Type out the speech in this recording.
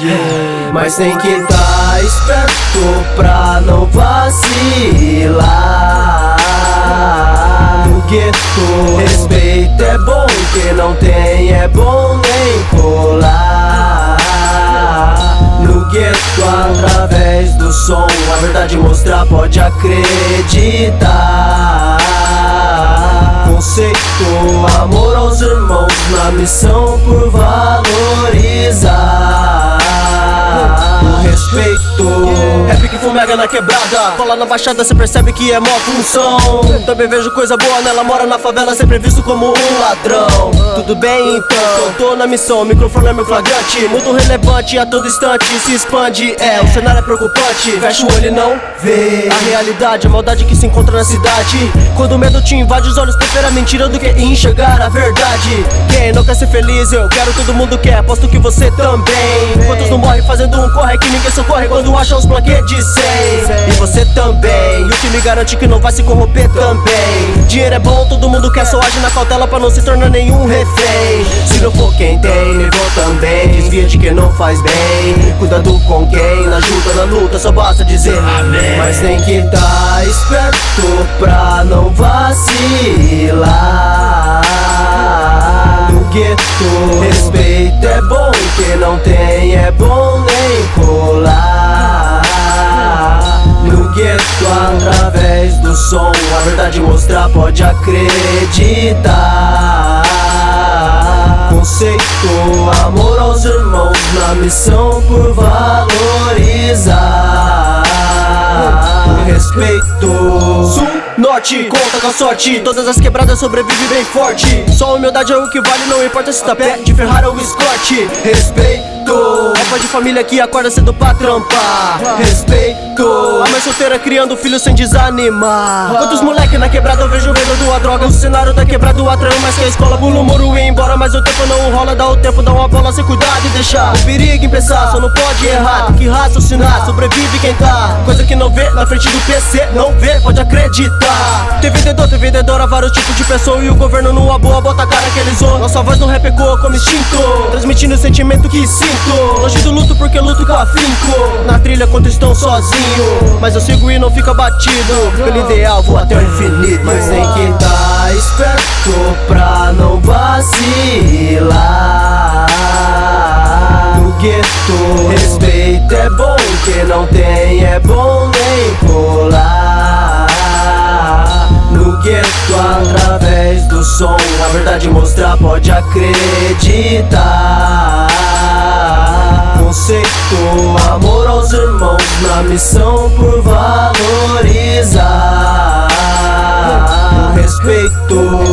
Mas tem que tá esperto pra não vacilar. No gueto, respeito é bom, que não tem é bom nem colar. No gueto, através do som, a verdade mostrar, pode acreditar. Conceito, amor aos irmãos, na missão por valorizar o respeito. Rap que fumega na quebrada, cola na baixada, cê percebe que é mó função. Também vejo coisa boa nela, mora na favela, sempre visto como um ladrão. Tudo bem então, eu tô na missão, o microfone é meu flagrante. Mundo relevante a todo instante, se expande, o cenário é preocupante. Fecha o olho e não vê a realidade, a maldade que se encontra na cidade. Quando o medo te invade, os olhos preferem a mentira do que enxergar a verdade. Quem não quer ser feliz, eu quero, todo mundo quer, aposto que você também. Quantos não morrem fazendo um corre que ninguém socorre quando acham os plaquês de 100? E você também, e o que me garante que não vai se corromper também. Dinheiro é bom, todo mundo quer, só age na cautela pra não se tornar nenhum refém. Se não for quem tem, nem vou também. Desvia de quem não faz bem, cuidado com quem na ajuda, na luta, só basta dizer amém. Mas tem que tá esperto pra não vacilar. No gueto, respeito é bom, que não tem é bom nem colar. No gueto, através do som, a verdade mostrar, pode acreditar. Conceito, amor aos irmãos, na missão por valorizar o respeito. Norte, conta com a sorte, todas as quebradas sobrevivem bem forte. Só a humildade é o que vale, não importa se tá pé de Ferrari ou escorte. Respeito, é pai de família que acorda cedo pra trampar. Respeito, a mãe solteira criando filho sem desanimar. Quantos moleque na quebrada eu vejo vendendo a droga. O cenário da quebrada atraiu mais que a escola. Pulo o muro e ir embora, mas o tempo não rola. Dá o tempo, dá uma bola, sem cuidado e deixar o perigo em pensar, só não pode errar, tem que raciocinar. Sobrevive quem tá, coisa que não vê na frente do PC, não vê, pode acreditar. Tem vendedora, vários tipos de pessoa. E o governo numa boa bota a cara que eles zoam. Nossa voz não rap ecoa como instinto, transmitindo o sentimento que sinto. Longe do luto porque luto com afinco. Na trilha quando estão sozinho, mas eu sigo e não fico abatido. Pelo ideal vou até o infinito. Mas tem que tá esperto pra não vacilar. No gueto, respeito é bom, que não tem é bom nem colar. No gueto, através do som, a verdade mostrar, pode acreditar. Conceito, amor aos irmãos, na missão por valorizar o respeito.